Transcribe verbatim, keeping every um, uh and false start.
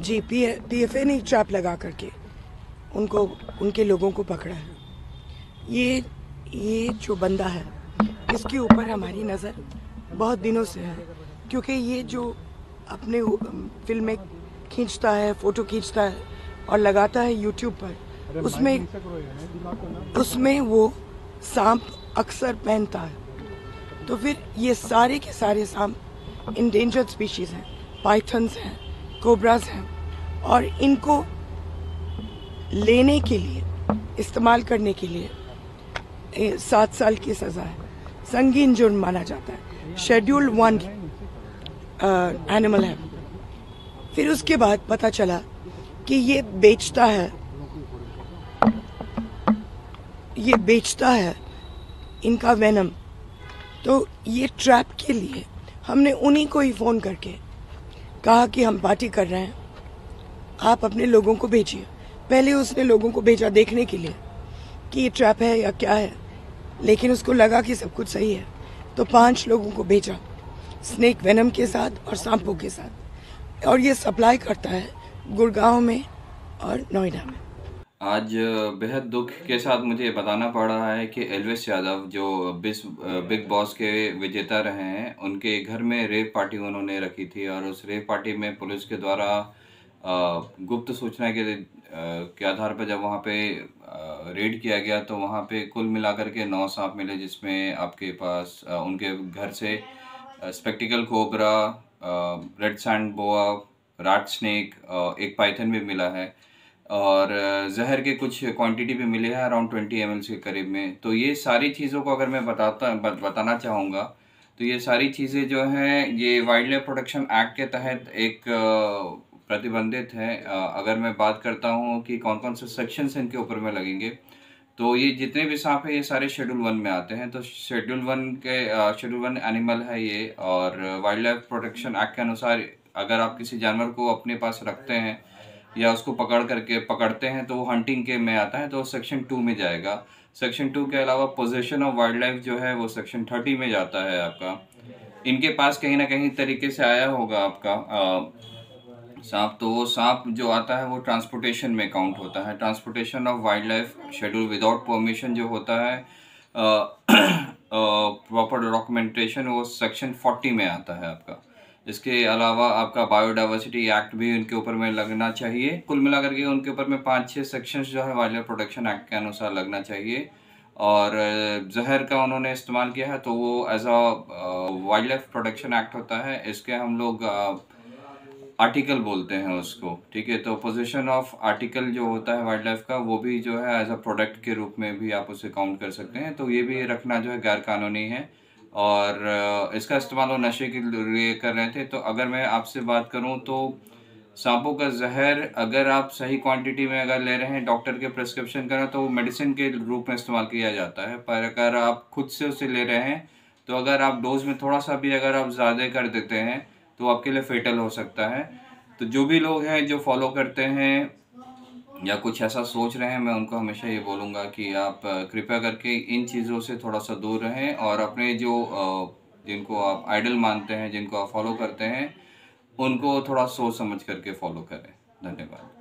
जी, PFA ने trap लगा करके उनको उनके लोगों को पकड़ा है। ये ये जो बंदा है इसके ऊपर हमारी नज़र बहुत दिनों से है, क्योंकि ये जो अपने फिल्में खींचता है, फ़ोटो खींचता है और लगाता है यूट्यूब पर, उसमें उसमें वो सांप अक्सर पहनता है। तो फिर ये सारे के सारे सांप इंडेंजर्ड स्पीशीज़ हैं, पाइथन्स हैं, कोबराज हैं, और इनको लेने के लिए, इस्तेमाल करने के लिए सात साल की सज़ा है, संगीन जुर्म माना जाता है, शेड्यूल वन एनिमल है। फिर उसके बाद पता चला कि ये बेचता है ये बेचता है इनका वेनम। तो ये ट्रैप के लिए हमने उन्हीं को ही फ़ोन करके कहा कि हम पार्टी कर रहे हैं, आप अपने लोगों को भेजिए। पहले उसने लोगों को भेजा देखने के लिए कि ये ट्रैप है या क्या है, लेकिन उसको लगा कि सब कुछ सही है, तो पांच लोगों को भेजा स्नेक वेनम के साथ और सांपों के साथ, और ये सप्लाई करता है गुड़गांव में और नोएडा में। आज बेहद दुख के साथ मुझे बताना पड़ रहा है कि एल्विस यादव जो बिस बिग बॉस के विजेता रहे हैं, उनके घर में रेव पार्टी उन्होंने रखी थी और उस रेव पार्टी में पुलिस के द्वारा गुप्त सूचना के के आधार पर जब वहाँ पे रेड किया गया तो वहाँ पे कुल मिलाकर के नौ सांप मिले, जिसमें आपके पास उनके घर से spectacled cobra, red sand boa, rat snake, एक पाइथन भी मिला है और जहर के कुछ क्वांटिटी भी मिले हैं अराउंड ट्वेंटी एम एल के करीब में। तो ये सारी चीज़ों को अगर मैं बताता बताना चाहूँगा तो ये सारी चीज़ें जो हैं ये वाइल्ड लाइफ प्रोटेक्शन एक्ट के तहत एक प्रतिबंधित है। अगर मैं बात करता हूँ कि कौन कौन से सेक्शंस इनके ऊपर में लगेंगे, तो ये जितने भी सांप हैं ये सारे शेड्यूल वन में आते हैं। तो शेड्यूल वन के शेड्यूल वन एनिमल है ये, और वाइल्ड लाइफ प्रोटेक्शन एक्ट के अनुसार अगर आप किसी जानवर को अपने पास रखते हैं या उसको पकड़ करके पकड़ते हैं तो वो हंटिंग के में आता है, तो सेक्शन टू में जाएगा। सेक्शन टू के अलावा पोजेशन ऑफ वाइल्ड लाइफ जो है वो सेक्शन थर्टी में जाता है आपका। इनके पास कहीं ना कहीं तरीके से आया होगा आपका सांप, तो वो सांप जो आता है वो ट्रांसपोर्टेशन में काउंट होता है। Transportation of wildlife schedule without permission जो होता है, प्रॉपर डॉक्यूमेंटेशन, वो सेक्शन फोर्टी में आता है आपका। इसके अलावा आपका बायोडाइवर्सिटी एक्ट भी उनके ऊपर में लगना चाहिए। कुल मिलाकर के उनके ऊपर में पाँच छः सेक्शंस जो है वाइल्ड लाइफ प्रोटेक्शन एक्ट के अनुसार लगना चाहिए। और जहर का उन्होंने इस्तेमाल किया है तो वो as a wildlife protection act होता है। इसके हम लोग आर्टिकल बोलते हैं उसको, ठीक है। तो पोजीशन ऑफ आर्टिकल जो होता है वाइल्ड लाइफ का, वो भी जो है एज अ प्रोडक्ट के रूप में भी आप उसे काउंट कर सकते हैं। तो ये भी रखना जो है गैर कानूनी है और इसका इस्तेमाल वो नशे के लिए कर रहे थे। तो अगर मैं आपसे बात करूं तो सांपों का जहर अगर आप सही क्वांटिटी में अगर ले रहे हैं, डॉक्टर के प्रिस्क्रिप्शन करें, तो वो मेडिसिन के रूप में इस्तेमाल किया जाता है। पर अगर आप खुद से उसे ले रहे हैं तो अगर आप डोज में थोड़ा सा भी अगर आप ज़्यादा कर देते हैं तो आपके लिए फेटल हो सकता है। तो जो भी लोग हैं जो फॉलो करते हैं या कुछ ऐसा सोच रहे हैं, मैं उनको हमेशा ये बोलूँगा कि आप कृपया करके इन चीज़ों से थोड़ा सा दूर रहें और अपने जो जिनको आप आइडल मानते हैं, जिनको आप फॉलो करते हैं, उनको थोड़ा सोच समझ करके फॉलो करें। धन्यवाद।